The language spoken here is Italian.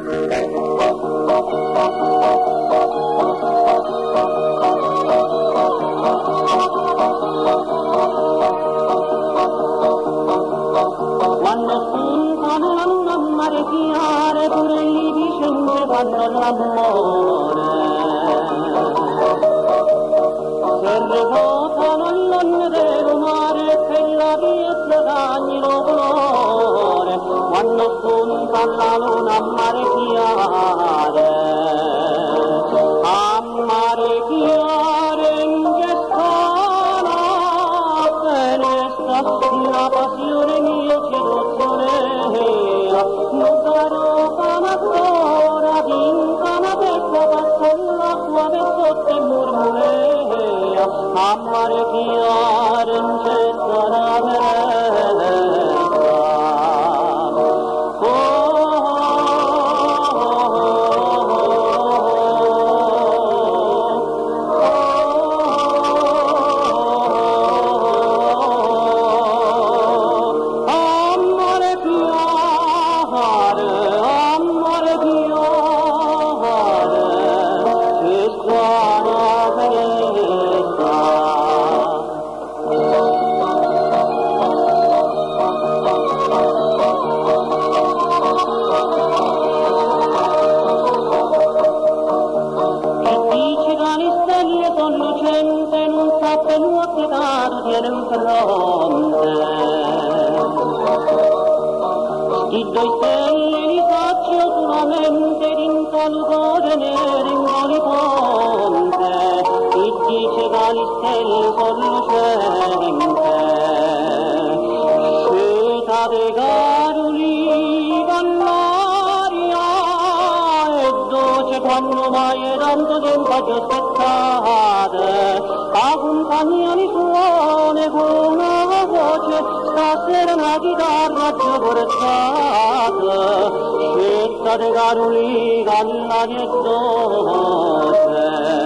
Quando spuntano la luna a mare chiare, pure i vicende fanno l'amore. Se riposano all'ogno del mare, per la piazza cagnino colore. Quando spunta la luna a mare chiare, in che scala, la passione mia seduzione non sarò ancora vinta una pezza passa l'acqua per sotto e murmurea a mare chiaro in cesta la terra. I due stelle li faccio solamente d'incolore nere in orizzonte, chi dice che le stelle sono lucente, scelta dei caroli dall'aria e dolce quando mai è tanto tempo che aspettate, la compagnia mi suona con una voce, stasera una chitarra già forzata, scelta dei caroli dall'aria e dolce.